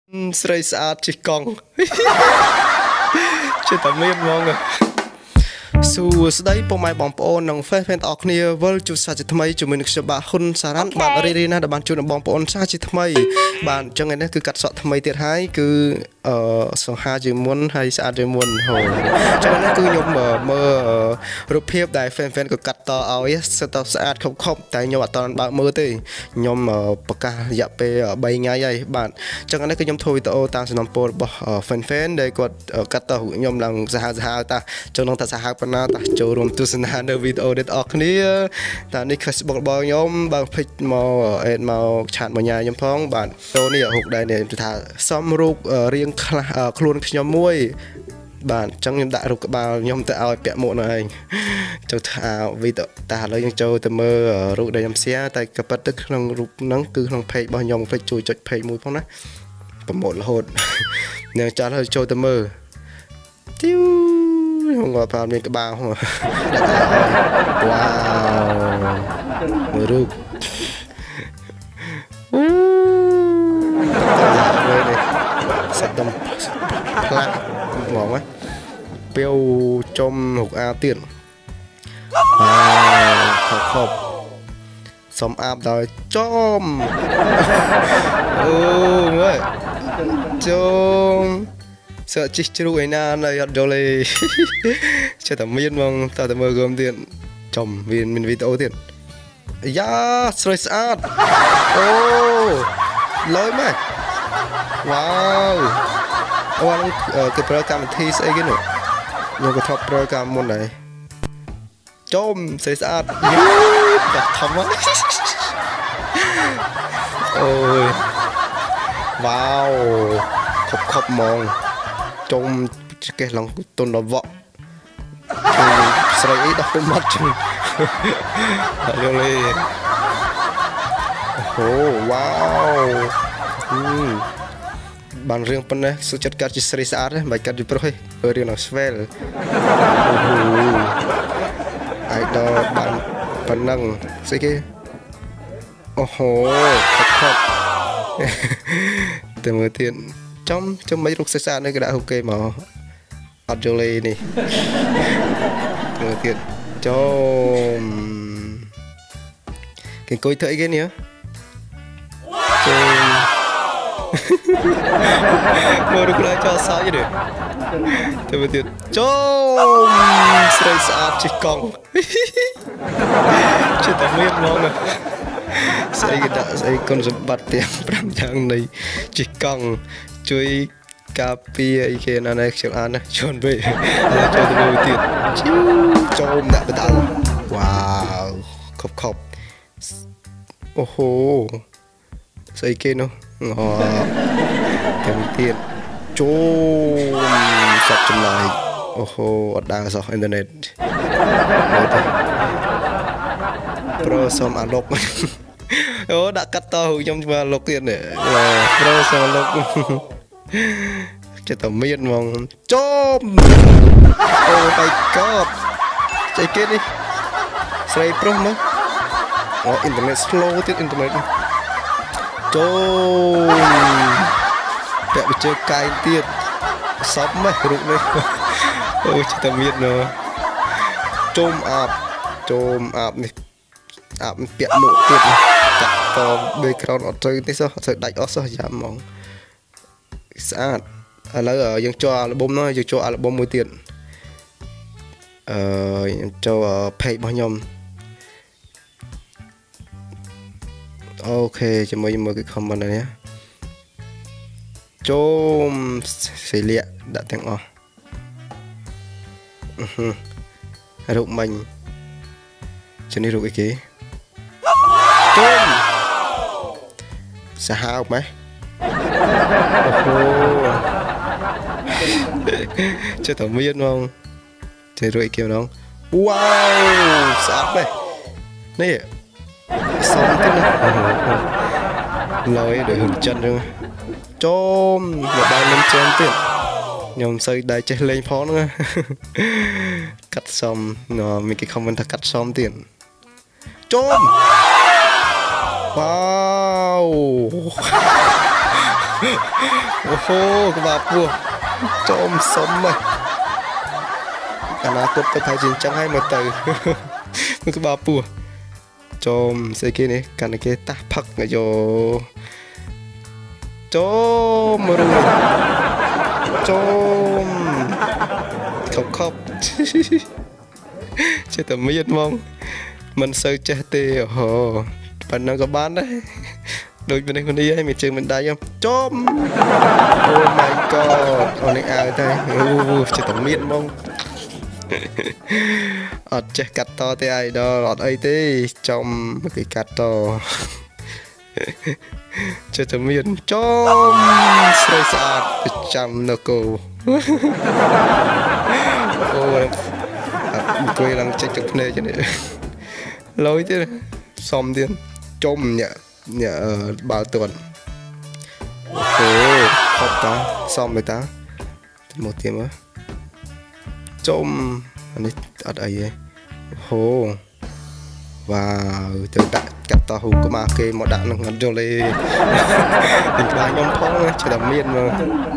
ស្រីស្អាតជិះកង់ជិះតែមានហ្មងសួស្តីពុកម៉ែបងប្អូននិង Fan ទាំងអស់គ្នាវិលជួបសាជាថ្មីជាមួយនឹងខ្ញុំបាទហ៊ុនសារ៉ាន់បាទរីណាស់ដែលបានជួបនឹងបងប្អូនសាជាថ្មីបាទអញ្ចឹងថ្ងៃនេះគឺកាត់សក់ថ្មីទៀតហើយគឺសង្ហាជាមុនហើយស្អាតជាមុនហូអញ្ចឹងនេះគឺខ្ញុំមើលរូបភាពដែល Fan ក៏កាត់តឲ្យស្ទើរស្អាតខប់តែខ្ញុំអត់តន់បើកមើលទេខ្ញុំប្រកាសរយៈពេល3ថ្ងៃហើយបាទអញ្ចឹងនេះគឺខ្ញុំធ្វើវីដេអូតាមសំណពររបស់ Fan ដែលគាត់កាត់តខ្ញុំឡើងសាហាវតាចង់នឹងថាសាហាវប៉ុណ្ណាតាចូលរួមទស្សនានៅវីដេអូនេះអស់គ្នាតានេះ Facebook របស់ខ្ញុំបើភ្លេចមកអេតមកឆាតមកញ៉ាខ្ញុំផងបាទចូលនេះរូបដែរនេះថាសំរូបរៀងខ្លះខ្លួនខ្ញុំមួយបាទអញ្ចឹងខ្ញុំដាក់រូបក្បាលខ្ញុំទៅឲ្យពាក់មួកនៅឯងចូលថាវីដេអូតែឥឡូវយើងចូលទៅមើលរូបដែលខ្ញុំ share តែក៏ប៉ុន្តែក្នុងរូបហ្នឹងគឺក្នុង page របស់ខ្ញុំ page ជួយចុច page មួយផងណាប្រម៉ូទរហូតនឹងចាស់ហើយចូលទៅមើលទីវខ្ញុំក៏ប្រើមានក្បាលហ្នឹងដាក់វ៉ាវមើលរូបសាច់ដុំផ្លាក់ហ្មងណាពេលចំរុកអាទៀតខប់សុំអាប់ដល់ចំអូមើលចំsợ chích chú ấy na này ở đâu này chơi tầm miên mong ta tầm mơ gom tiền chồng viên mình video tiền ya stress art ô lối mày wow ông cái program thi sẽ cái nữa nhưng cái top program môn này chôm stress art đặt thầm á ôi wow khóc mong trong cái lòng tôn nó vợ sợi đọc cái mắt chừng rồi oh wow bàn riêng bên này sự chất cắt chỉ sợi sát đấy bài cắt đi pro ở riêng nó swell ai đó bàn bàn năng sẽ cái oh khóc từ mới tiền trong mấy lúc xa này cái đã ok mà Adjole này người thiệt cho cái coi thấy cái nữa mở được lại cho sao chứ được từ mới thiệt cho sợi sát chỉ cong chỉ tao biết ngon rồi saya kon sempat yang perancang này chỉ cong chui cà phê cái này chuyện ăn này chọn về cho tôi đầu tiên cho ông đã bắt đầu wow khóc oh ho xây kia nó đầu tiên cho sập trong lại oh ho đang sập internet pro som ăn lộc ô đã cắt to trong mà lộc tiền này pro som lộc cho tao miên mong chôm oh my god chạy kia đi say pro mà internet slow tiết internet chôm đẹp chơi cay tiết sắp mấy rụng này ôi cho tao miên nó chôm ạp này ạp bẹt mũ tiết này chặt to background ở chơi thế sao sợ đạch ở sao giảm mong sát là dân cho album nó dân cho album mùi tiền cho page bao nhiêu ok cho mấy cái comment này nhé cho xì lẹ đã tiếng rụng mình cho nên rụng cái kế chôm sao hao mấy chơi thằng miên không chơi rồi kiểu nó wow sát này này xong cái này lời để hưởng chân rồi chôm một bài lên chân tiền nhom xây đại chơi lên phó nữa cắt xong nó mình cái comment thật cắt xong tiền chôm wow អូហូក្បាលពោះចំសុំមកអនាគតទៅថាជាអញ្ចឹងហើយមើលទៅមើលក្បាលពោះចំស្អីគេនេះកាន់តែគេតាស់ផឹកយោចំរួយចំខប់ចេះតែមានហ្មងមិនសូវចេះទេអូប៉ុណ្ណឹងក៏បានដែរដូចនេះគ្នាហើយមានជើងមិនដៃចំ Oh my god អូនេះអើតែអូចេះតែមានហ្មងអត់ចេះកាត់តទេអាយដល់អត់អីទេចំគេកាត់តចេះតែមានចំស្រីស្អាតប្រចាំនគរអូអង្គុយឡើងចេញទឹកភ្នែកនេះលយទៀតសំទៀតចំញាបាល់ទាត់អូខប់តាសំទៅតាមកទៀតមើលចំអានេះអត់អីទេហូវ៉ាវទៅដាក់កាត់តហ៊ូក្បាលគេមកដាក់នឹងអត់យល់ទេនឹងក្បាលខ្ញុំផងចេះតែមានមក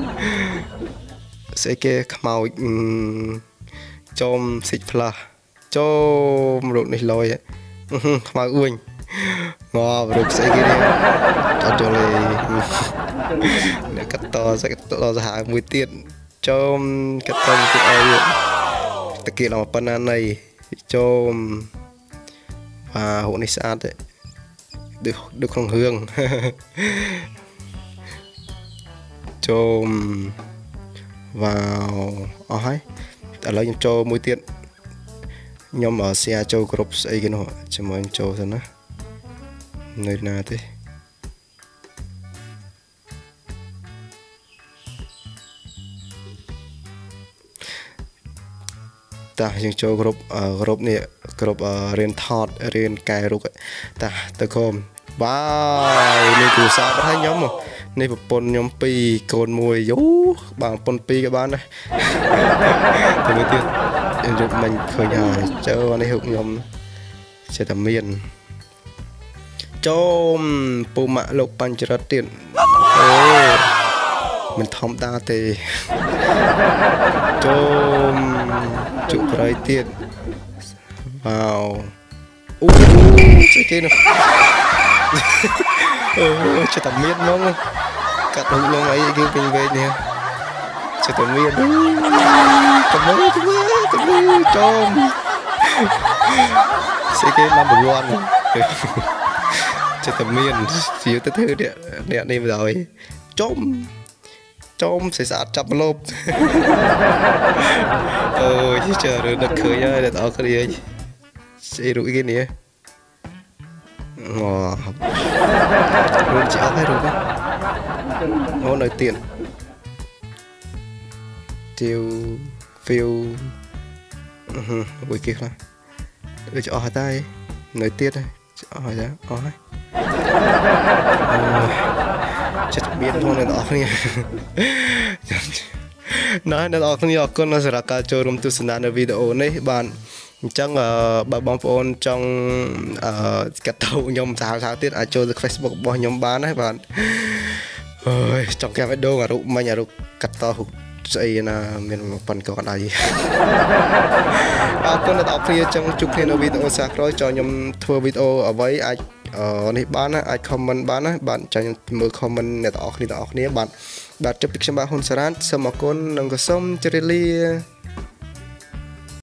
ស្អីគេខ្មោចចំសិចផ្លាស់ចំរូបនេះលយខ្មៅអួយងល់រូបស្អីគេនេះអត់យល់ទេអ្នកកាត់តសហៅមួយទៀតចំកាត់តមួយទៀតអីតាគៀដល់ប៉ុណ្ណាណៃចំវ៉ាហូនេះស្អាតទេដូចក្នុងរឿងចំវ៉ាវអស់ហើយឥឡូវខ្ញុំចូលមួយទៀតខ្ញុំshareចូលក្រុមស្អីគេនោះជាមួយចូលទៅណានៅណាទេតាយើងចូលក្រុមនេះក្រុមរៀនថតរៀនកែរូបតាទៅកុំបាទនេះគ្រូសាស្ត្រឲ្យខ្ញុំនេះប្រពន្ធខ្ញុំ2កូន1យូបាទប្រពន្ធ2ក៏បានដែរទៅមួយទៀតរូបមិញឃើញហើយចូលនេះរូបខ្ញុំចេះតែមានចូលពូម៉ាក់លោកបញ្ចរិតទៀតអូមិនធម្មតាទេចូលជក់ប្រៃទៀតវ៉ាវអូស្អីគេនោះអូចេះតែមានហ្មងកាត់រូបលងអីគេពេញវែងនេះចេះតែមានកំពុងចំស្អីគេnumber 1ចេះតែមានជាទៅធ្វើអ្នកនេះមកហើយចំស្អាតចាប់លប់អូយchờ rồiដឹកឃើញហើយដល់អស់គ្នាស្អីរូបគេនេះអូរូបជាអត់ហើយរូបអូនៅទៀតទៀវ feel មួយគេខ្លះដូចអស់ហើយតែនៅទៀតអស់ហើយអស់ហើយចិត្តមានផងអ្នកនរគ្នាណ៎អ្នកនរគ្នាអរគុណសម្រាប់ការចូលរួមទស្សនានៅវីដេអូនេះបាទអញ្ចឹងបើបងប្អូនចង់កាត់តខ្ញុំសាវទៀតអាចចូលទៅ Facebook របស់ខ្ញុំបានដែរបាទអើយចង់កាប់វីដេអូអារូបមិញអារូបកាត់តស្អីណាមានប៉ុនកអត់ដៃអរគុណអ្នកនរគ្នាអញ្ចឹងជួបគ្នានៅវីដេអូសាក្រោយចង់ខ្ញុំធ្វើវីដេអូអ្វីអាចនេះបានណាអាច comment បានណាបាទចាំមើល comment អ្នកទាំងអស់គ្នាបាទជប់ពីខ្ញុំបាទហ៊ុនសារ៉ាតសូមអរគុណនិងក៏សូមជម្រាបលា